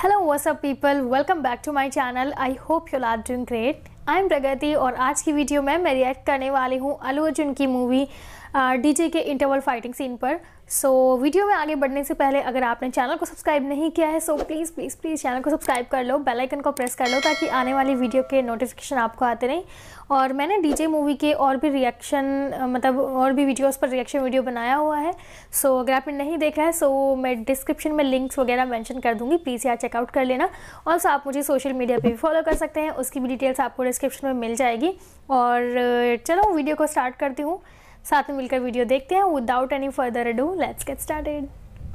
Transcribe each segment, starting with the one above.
Hello what's up people, welcome back to my channel. I hope you are doing great. I am Pragati और आज की video में मैं react करने वाली हूँ अल्लू अर्जुन की मूवी डीजे के इंटरवल फाइटिंग सीन पर। सो वीडियो में आगे बढ़ने से पहले अगर आपने चैनल को सब्सक्राइब नहीं किया है so please please please channel को सब्सक्राइब कर लो, बेल आइकन को प्रेस कर लो ताकि आने वाली वीडियो के नोटिफिकेशन आपको आते रहें। और मैंने डीजे मूवी के और भी और भी वीडियोस पर रिएक्शन वीडियो बनाया हुआ है। सो अगर आपने नहीं देखा है सो मैं डिस्क्रिप्शन में लिंक्स वगैरह मेंशन कर दूँगी, प्लीज़ यार चेकआउट कर लेना। और आप मुझे सोशल मीडिया पे भी फॉलो कर सकते हैं, उसकी भी डिटेल्स आपको डिस्क्रिप्शन में मिल जाएगी। और चलो वीडियो को स्टार्ट करती हूँ, साथ में मिलकर वीडियो देखते हैं। Without any further ado let's get started.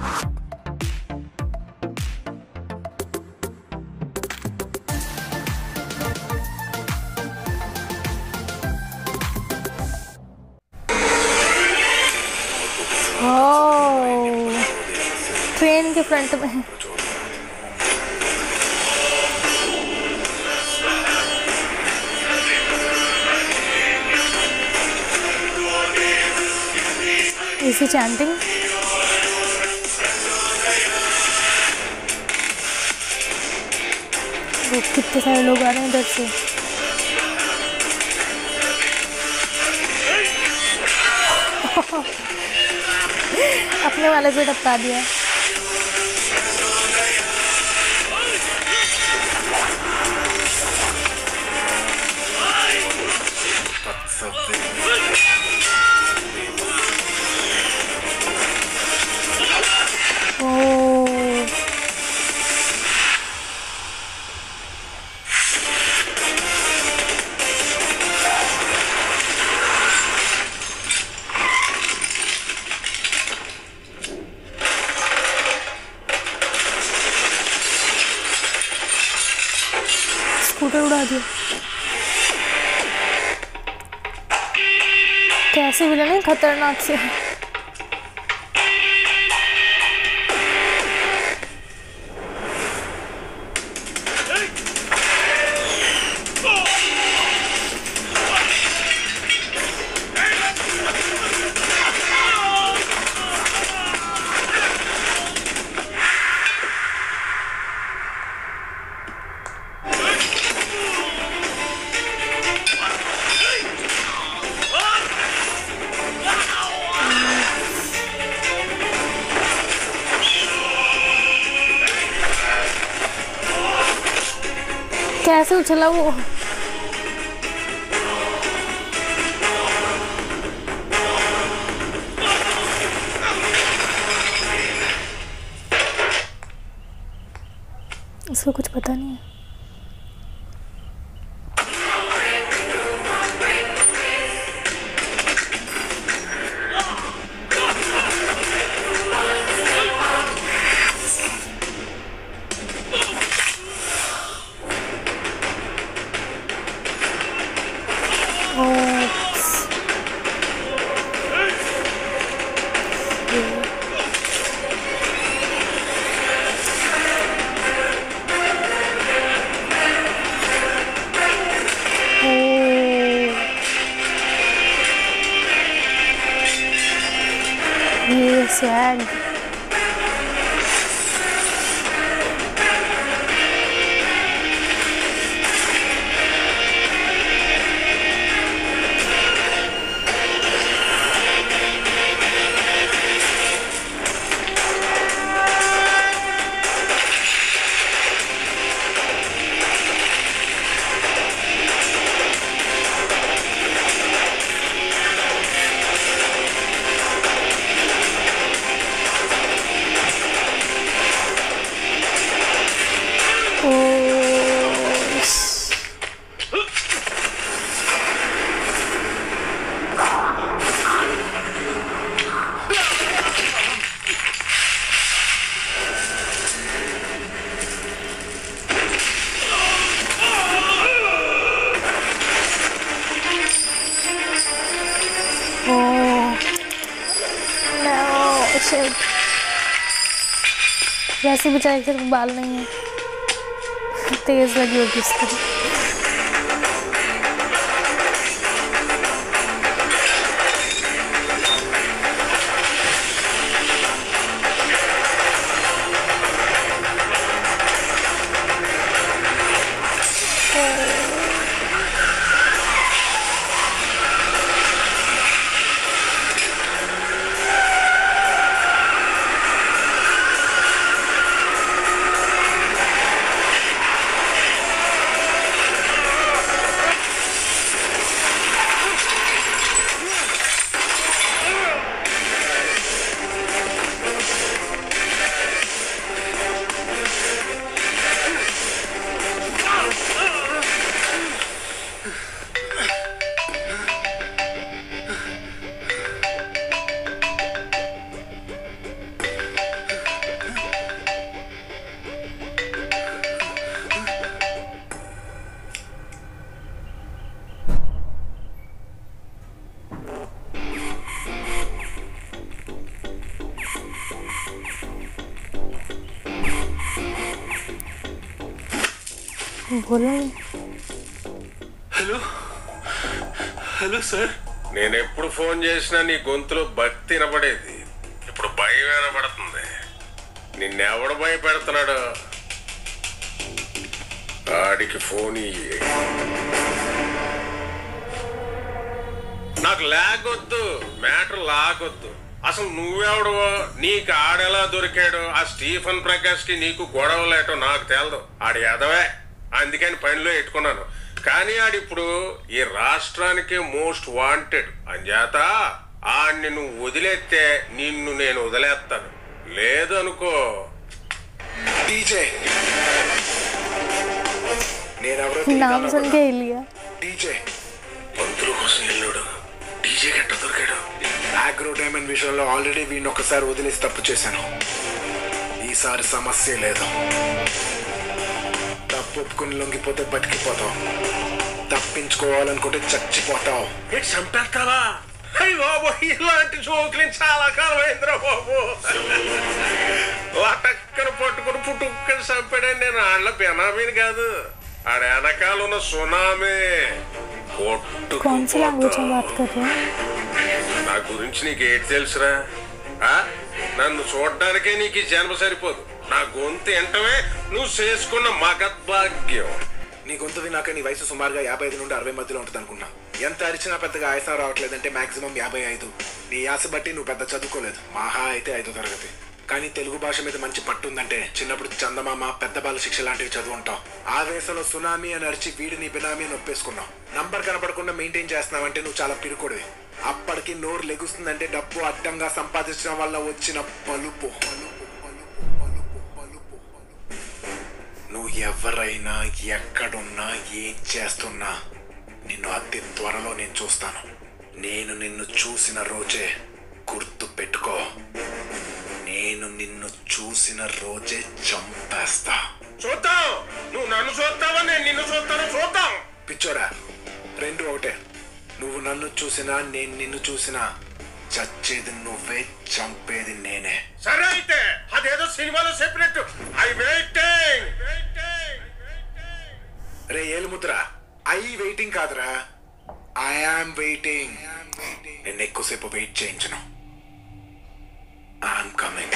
Train के फ्रंट में इसी चैंटिंग वो कितने सारे लोग आ रहे हैं इधर से। अपने वाले से टपका दिया। स्कूटर उड़ा दिया। कैसे विलन है, खतरनाक से। कैसे उछला वो। इसको कुछ पता नहीं है। सैड वैसे बेचारे के सिर्फ बाल नहीं है, तेज लगी होगी इसकी। बोलो। Hello hello sir. నేను ఎప్పుడు ఫోన్ చేసినా నీ గొంతులో భక్తి వినపడేది, ఇప్పుడు భయం వినపడుతుంది. నిన్నెవడు భయపెడుతున్నాడు? ఆడికి ఫోన్ ఇయ్యి. నాకు లాగొద్దు, మ్యాటర్ లాగొద్దు. అసలు నువ్వెవడవో, నీకు ఆడెలా దొరికాడు? ఆ స్టీఫెన్ ప్రకాష్ కి నీకు గొడవలేటో నాకు తెలదు. ఆడి ఎదవే, అందుకని పనిలో ఎట్టుకున్నాను. కానీ ఆడిప్పుడు ఈ రాష్ట్రానికి మోస్ట్ వాంటెడ్ అంచేత ఆడిని నువ్వు వదిలేస్తే నిన్ను నేను వదిలేస్తాను. లేదనుకో डीजे नाम सुन के ही लिया। डीजे పంతులు కోసం వెళ్ళాడు, డీజే గట్ట దొరికాడు. ఆగ్రో డైమండ్ విషయంలో ఆల్రెడీ వీడిని ఒకసారి వదిలేసి తప్పు చేశాను. ఈసారి సమస్య లేదు. తప్పు ఒప్పుకుని లొంగిపోతే బతికిపోతావు, తప్పించుకోవాలనుకుంటే చచ్చిపోతావు. చంపేస్తావా? అయ్యి బాబు, ఇలాంటి జోకులు చాలా కాలం అయిందిరా బాబు. లటక్కన పట్టుకుని పుట్టుక్కని చంపాడని నేను ఆళ్ళ బెనామీని కాదు, ఆడ వెనకాల ఉన్న సునామీ. నా గురించి నీకు ఏంటి తెలుసురా? నన్ను చూడడానికే నీకు ఈ జన్మ సరిపోదు. నా గొంతు ఎంటమే నువ్వు చేసుకున్న మగద్భాగ్యం. నీ గొంతు వినాక నీ వయసు సుమారుగా 55 నుండి 60 మధ్యలో ఉంటుంది అనుకున్నా. ఎంత అరిచినా పెద్దగా ఆయాసం రావట్లేదంటే మాక్సిమం 55. నీ యాస బట్టి నువ్వు పెద్ద చదువుకోలేదు, మహా అయితే 5వ తరగతి. కానీ తెలుగు భాష మీద మంచి పట్టు ఉందంటే చిన్నప్పుడు చందమామ, పెద్ద బాల శిక్ష లాంటివి చదువు ఉంటావు. ఆవేశంలో సునామీ అని అరిచి వీడిని బినామీ అని ఒప్పేసుకున్నావు. నంబర్ కనపడకుండా మెయింటైన్ చేస్తున్నావంటే నువ్వు చాలా పిరుకోడివి. అప్పటికి నోరు లెగుస్తుందంటే డబ్బు అడ్డంగా సంపాదించడం వల్ల వచ్చిన పలుపు. నువ్వు ఎవరైనా ఎక్కడున్నా ఏం చేస్తున్నా నిన్ను అతి త్వరలో నేను చూస్తాను. నేను నిన్ను చూసిన రోజే గుర్తు పెట్టుకో, నేను నిన్ను చూసిన రోజే చంపేస్తా. చూద్దాం, నువ్వు నన్ను చూస్తావా నేను నిన్ను చూస్తాను, చూద్దాం. పిచ్చోడా, రెండు ఒకటే. నువ్వు నన్ను చూసినా నేను నిన్ను చూసినా చచ్చేది నువ్వే, చంపేది నేనే. సరే అయితే అదేదో సినిమాలో చెప్పినట్టు ఐ వెయిటింగ్. రే ఏలుముద్ర, ఐ వెయిటింగ్ కాదురా, ఐ యామ్ వెయిటింగ్. నేను ఎక్కువసేపు వెయిట్ చేయించను. I'm coming.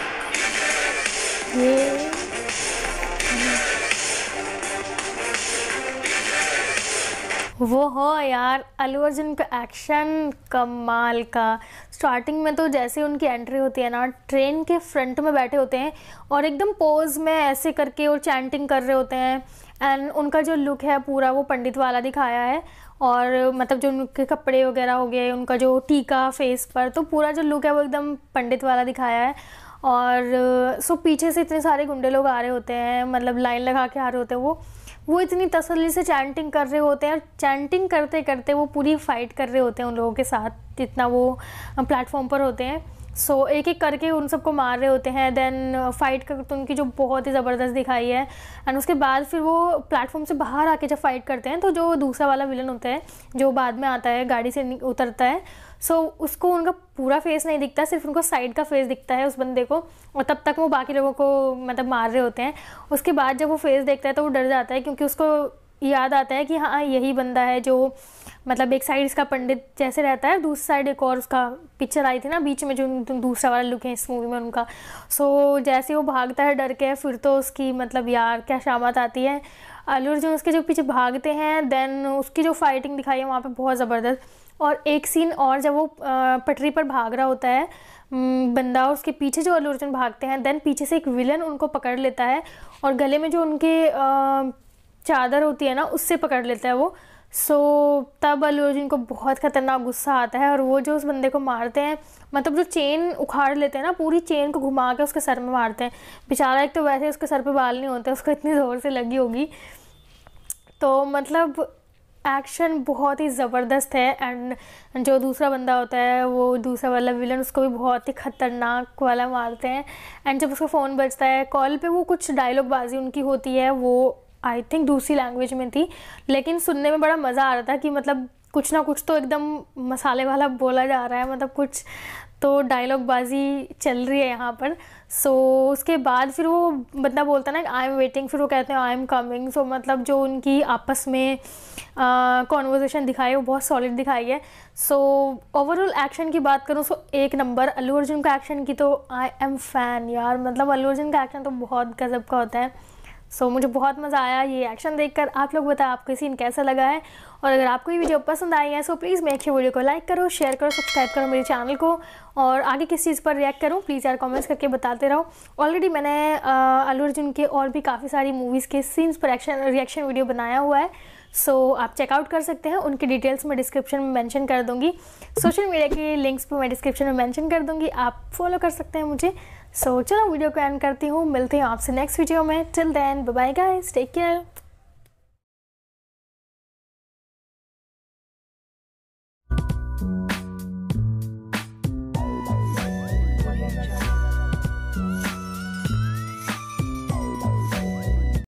वो हो यार, अल्लू अर्जुन का एक्शन कमाल का। स्टार्टिंग में तो जैसे उनकी एंट्री होती है ना, ट्रेन के फ्रंट में बैठे होते हैं और एकदम पोज में ऐसे करके और चैंटिंग कर रहे होते हैं। एंड उनका जो लुक है पूरा वो पंडित वाला दिखाया है, और मतलब जो उनके कपड़े वगैरह हो गए, उनका जो टीका फेस पर, तो पूरा जो लुक है वो एकदम पंडित वाला दिखाया है। और सो पीछे से इतने सारे गुंडे लोग आ रहे होते हैं, मतलब लाइन लगा के आ रहे होते हैं। वो इतनी तसल्ली से चैंटिंग कर रहे होते हैं, और चैंटिंग करते करते वो पूरी फाइट कर रहे होते हैं उन लोगों के साथ जितना वो प्लेटफॉर्म पर होते हैं। सो एक एक करके उन सबको मार रहे होते हैं। देन फाइट कर तो उनकी जो बहुत ही ज़बरदस्त दिखाई है। एंड उसके बाद फिर वो प्लेटफॉर्म से बाहर आके जब फाइट करते हैं, तो जो दूसरा वाला विलन होता है जो बाद में आता है, गाड़ी से उतरता है, सो उसको उनका पूरा फेस नहीं दिखता, सिर्फ उनको साइड का फेस दिखता है उस बंदे को, और तब तक वो बाकी लोगों को मतलब मार रहे होते हैं। उसके बाद जब वो फेस देखता है तो वो डर जाता है, क्योंकि उसको याद आता है कि हाँ यही बंदा है जो मतलब एक साइड इसका पंडित जैसे रहता है, दूसरी साइड एक और उसका पिक्चर आई थी ना बीच में जो दूसरा वाला लुक है इस मूवी में उनका। सो जैसे वो भागता है डर के, फिर तो उसकी मतलब यार क्या शामत आती है। अल्लू अर्जुन उसके जो पीछे भागते हैं, देन उसकी जो फाइटिंग दिखाई है वहाँ पे बहुत ज़बरदस्त। और एक सीन और, जब वो पटरी पर भाग रहा होता है बंदा, उसके पीछे जो अल्लू अर्जुन भागते हैं, देन पीछे से एक विलन उनको पकड़ लेता है और गले में जो उनके चादर होती है ना उससे पकड़ लेता है वो। सो तब अल्लू अर्जुन को बहुत ख़तरनाक गुस्सा आता है, और वो जो उस बंदे को मारते हैं, मतलब जो चेन उखाड़ लेते हैं ना, पूरी चेन को घुमा के उसके सर में मारते हैं। बेचारा एक तो वैसे उसके सर पे बाल नहीं होते, उसको इतनी ज़ोर से लगी होगी। तो मतलब एक्शन बहुत ही ज़बरदस्त है। एंड जो दूसरा बंदा होता है वो दूसरा वाला विलन, उसको भी बहुत ही ख़तरनाक वाला मारते हैं। एंड जब उसका फ़ोन बजता है कॉल पे, वो कुछ डायलॉग बाजी उनकी होती है, वो आई थिंक दूसरी लैंग्वेज में थी, लेकिन सुनने में बड़ा मज़ा आ रहा था कि मतलब कुछ ना कुछ तो एकदम मसाले वाला बोला जा रहा है, मतलब कुछ तो डायलॉग बाजी चल रही है यहाँ पर। सो उसके बाद फिर वो बंदा बोलता है ना आई एम वेटिंग, फिर वो कहते हैं आई एम कमिंग। सो मतलब जो उनकी आपस में कॉन्वर्जेशन दिखाई है वो बहुत सॉलिड दिखाई है। सो ओवरऑल एक्शन की बात करूँ सो एक नंबर। अल्लू अर्जुन का एक्शन की तो आई एम फैन यार, मतलब अल्लू अर्जुन का एक्शन तो बहुत गजब का होता है। सो मुझे बहुत मज़ा आया ये एक्शन देखकर। आप लोग बताएं आपको सीन कैसा लगा है, और अगर आपको ये वीडियो पसंद आई है so please make sure video को लाइक करो, शेयर करो, सब्सक्राइब करो मेरे चैनल को, और आगे किस चीज़ पर रिएक्ट करूँ प्लीज़ यार कमेंट्स करके बताते रहो। ऑलरेडी मैंने अल्लू अर्जुन के और भी काफ़ी सारी मूवीज़ के सीन्स पर रिएक्शन वीडियो बनाया हुआ है। सो आप चेकआउट कर सकते हैं, उनकी डिटेल्स मैं डिस्क्रिप्शन में मेंशन कर दूंगी। सोशल मीडिया के लिंक्स भी मैं डिस्क्रिप्शन में मेंशन कर दूंगी, आप फॉलो कर सकते हैं मुझे। सो चलो वीडियो को एंड करती हूँ, मिलते हैं आपसे नेक्स्ट वीडियो में। Till then bye bye guys, take care.